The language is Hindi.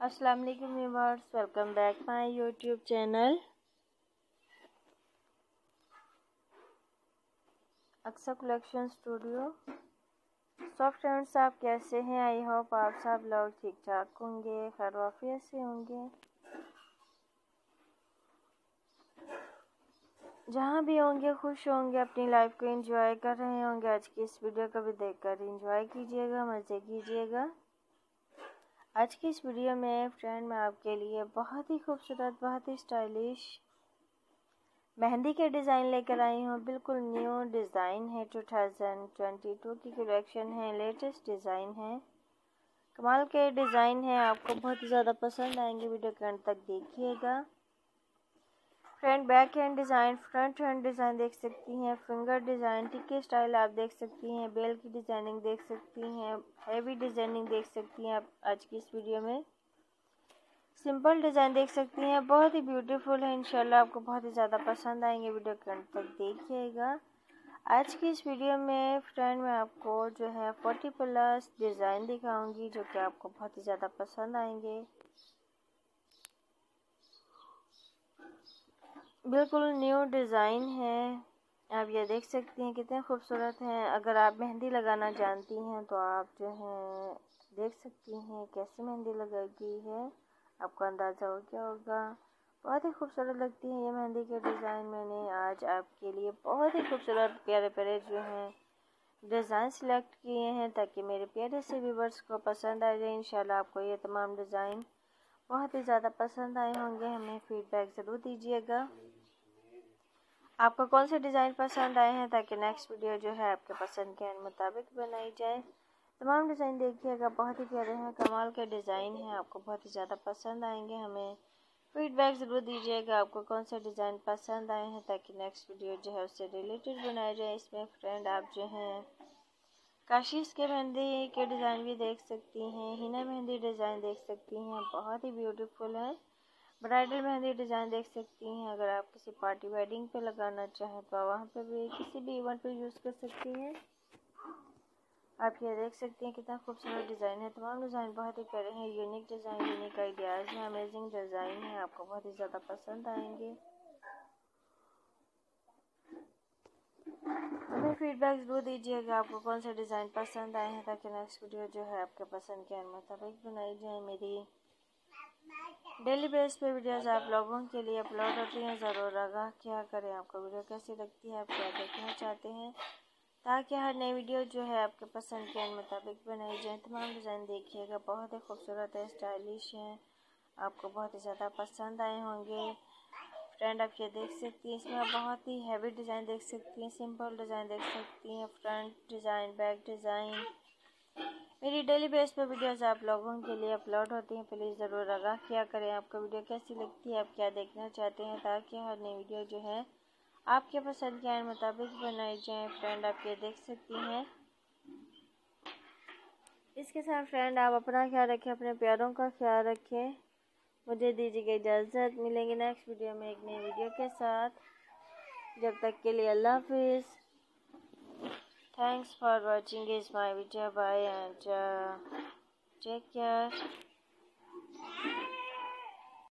अस्सलाम वालेकुम viewers, welcome back my YouTube channel Aqsa collection studio. So friends, आप कैसे हैं? आई होप आप सब लोग ठीक ठाक होंगे, खैर वाफियत से होंगे। जहाँ भी होंगे खुश होंगे, अपनी लाइफ को एंजॉय कर रहे होंगे। आज की इस वीडियो को भी देखकर एंजॉय कीजिएगा, मज़े कीजिएगा। आज की इस वीडियो में फ्रेंड मैं आपके लिए बहुत ही खूबसूरत, बहुत ही स्टाइलिश मेहंदी के डिज़ाइन लेकर आई हूँ। बिल्कुल न्यू डिज़ाइन है, 2022 की कलेक्शन है, लेटेस्ट डिज़ाइन है, कमाल के डिज़ाइन है। आपको बहुत ही ज़्यादा पसंद आएंगे, वीडियो के अंत तक देखिएगा। Front back hand design, front hand design देख सकती हैं, फिंगर डिज़ाइन, टिक्के स्टाइल आप देख सकती हैं, बेल की डिज़ाइनिंग देख सकती हैं, हैवी डिज़ाइनिंग देख सकती हैं आप आज की इस वीडियो में। सिंपल डिज़ाइन देख सकती हैं, बहुत ही ब्यूटीफुल है। इंशाल्लाह आपको बहुत ही ज़्यादा पसंद आएंगे, वीडियो के अंत तक देखिएगा। आज की इस वीडियो में फ्रेंड मैं आपको जो है 40+ डिज़ाइन दिखाऊंगी, जो कि आपको बहुत ही ज़्यादा पसंद आएंगे। बिल्कुल न्यू डिज़ाइन है, आप ये देख सकती हैं कितने खूबसूरत हैं। अगर आप मेहंदी लगाना जानती हैं तो आप जो है देख सकती हैं कैसे मेहंदी लगाई है, आपको अंदाज़ा हो गया होगा। बहुत ही खूबसूरत लगती है ये मेहंदी के डिज़ाइन। मैंने आज आपके लिए बहुत ही खूबसूरत प्यारे प्यारे जो हैं डिज़ाइन सिलेक्ट किए हैं, ताकि मेरे प्यारे से व्यूअर्स को पसंद आ जाए। इंशाल्लाह आपको ये तमाम डिज़ाइन बहुत ही ज़्यादा पसंद आए होंगे। हमें फीडबैक ज़रूर दीजिएगा आपको कौन से डिज़ाइन पसंद आए हैं, ताकि नेक्स्ट वीडियो जो है आपके पसंद के मुताबिक बनाई जाए। तमाम डिज़ाइन देखिएगा, बहुत ही प्यारे हैं, कमाल के डिज़ाइन हैं, आपको बहुत ही ज़्यादा पसंद आएंगे। हमें फीडबैक ज़रूर दीजिएगा आपको कौन से डिज़ाइन पसंद आए हैं, ताकि नेक्स्ट वीडियो जो है उससे रिलेटेड बनाया जाए। इसमें फ्रेंड आप जो हैं काशीस के मेहंदी के डिज़ाइन भी देख सकती हैं, हिना मेहंदी डिज़ाइन देख सकती हैं, बहुत ही ब्यूटीफुल है। ब्राइडल मेहंदी डिज़ाइन देख सकती हैं। अगर आप किसी पार्टी वेडिंग पे लगाना चाहें तो वहाँ पे भी किसी भी इवेंट पे यूज़ कर सकती हैं। आप ये देख सकती हैं कितना खूबसूरत डिज़ाइन है। तमाम डिज़ाइन बहुत ही प्यारे हैं, यूनिक डिज़ाइन, यूनिक आइडियाज़ हैं, अमेजिंग डिज़ाइन है, आपको बहुत ही ज़्यादा पसंद आएंगे। हमें फीडबैक ज़रूर दीजिएगा आपको कौन से डिज़ाइन पसंद आए हैं, ताकि नेक्स्ट वीडियो जो है आपके पसंद के मुताबिक बनाई जाए। मेरी डेली बेस पे वीडियोस आप लोगों के लिए अपलोड होती हैं, ज़रूर आगाह क्या करें आपको वीडियो कैसी लगती है, आप क्या देखना चाहते हैं, ताकि हर नई वीडियो जो है आपके पसंद के मुताबिक बनाई जाए। तमाम डिज़ाइन देखिएगा, बहुत ही खूबसूरत है, स्टाइलिश हैं, आपको बहुत ही ज़्यादा पसंद आए होंगे। फ्रेंड आप ये देख सकती हैं, इसमें आप बहुत ही हैवी डिज़ाइन देख सकती हैं, सिंपल डिज़ाइन देख सकती हैं, फ्रंट डिज़ाइन, बैक डिज़ाइन। मेरी डेली बेस पर वीडियोस आप लोगों के लिए अपलोड होती हैं, प्लीज़ ज़रूर आगाह किया करें आपको वीडियो कैसी लगती है, आप क्या देखना चाहते हैं, ताकि हर नई वीडियो जो है आपके पसंद के मुताबिक बनाई जाए। फ्रेंड आप ये देख सकती हैं। इसके साथ फ्रेंड आप अपना ख्याल रखें, अपने प्यारों का ख्याल रखें। मुझे दीजिएगा इजाज़त, मिलेंगे नेक्स्ट वीडियो में एक नई वीडियो के साथ। जब तक के लिए अल्लाह हाफिज़। Thanks for watching is my video. Bye and take care.